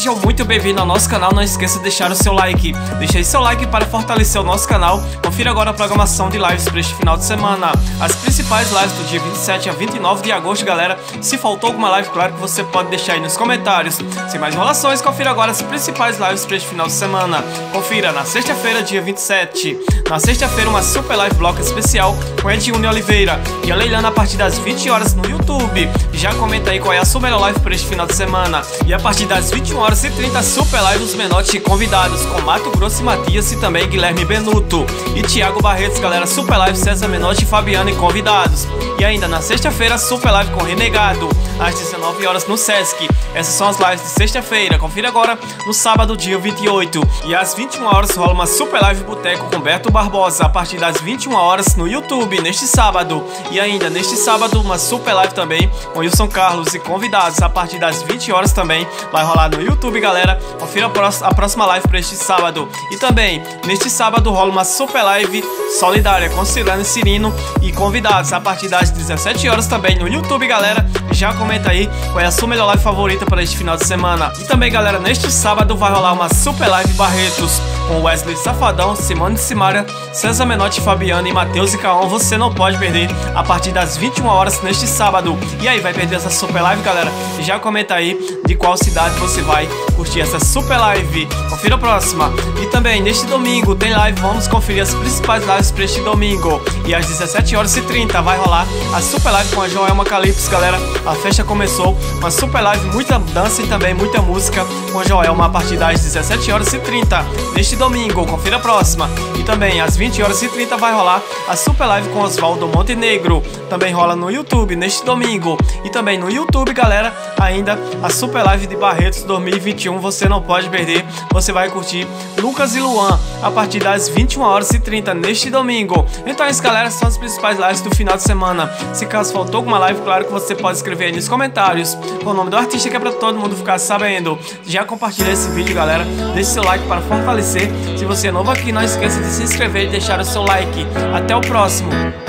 Sejam muito bem-vindos ao nosso canal, não esqueça de deixar o seu like. Deixe aí seu like para fortalecer o nosso canal. Confira agora a programação de lives para este final de semana. As principais lives do dia 27 a 29 de agosto, galera. Se faltou alguma live, claro que você pode deixar aí nos comentários. Sem mais enrolações, confira agora as principais lives para este final de semana. Confira na sexta-feira, dia 27. Na sexta-feira, uma super live bloco especial com Edilne Oliveira e a Leilana a partir das 20 horas no YouTube. Já comenta aí qual é a sua melhor live para este final de semana. E a partir das 21h30, super live dos Menotti convidados com Mato Grosso e Matias e também Guilherme Benuto e Thiago Barretos, galera. Super live César Menotti e Fabiano e convidados. E ainda na sexta-feira, super live com Renegado às 19 horas no Sesc. Essas são as lives de sexta-feira. Confira agora no sábado, dia 28. E às 21 horas rola uma super live boteco com Beto Barbosa a partir das 21 horas no YouTube neste sábado. E ainda neste sábado, uma super live também com Wilson Carlos e convidados a partir das 20 horas também. Vai rolar no YouTube, galera. Confira a próxima live para este sábado. E também neste sábado rola uma super live solidária com Cirano e Cirino e convidados a partir das 17 horas também no YouTube, galera. Já comenta aí qual é a sua melhor live favorita para este final de semana. E também, galera, neste sábado vai rolar uma super live Barretos com Wesley Safadão, Simone de Simaria, César Menotti, Fabiano e Matheus e Caon. Você não pode perder a partir das 21 horas neste sábado. E aí, vai perder essa super live, galera? Já comenta aí de qual cidade você vai curtir essa super live. Confira a próxima. E também neste domingo tem live. Vamos conferir as principais lives para este domingo. E às 17h30 vai rolar a super live com a Joelma Calypso, galera. A festa começou, uma super live, muita dança e também muita música com a Joelma a partir das 17h30 neste domingo. Confira a próxima. E também às 20h30 vai rolar a super live com Oswaldo Montenegro. Também rola no YouTube neste domingo. E também no YouTube, galera, ainda a super live de Barretos 2021. Você não pode perder. Você vai curtir Lucas e Luan a partir das 21h30 neste domingo. Então é isso, galera, são as principais lives do final de semana. Se caso faltou alguma live, claro que você pode escrever aí nos comentários com o nome do artista, que é pra todo mundo ficar sabendo. Já compartilha esse vídeo, galera. Deixe seu like para fortalecer. Se você é novo aqui, não esqueça de se inscrever e deixar o seu like. Até o próximo.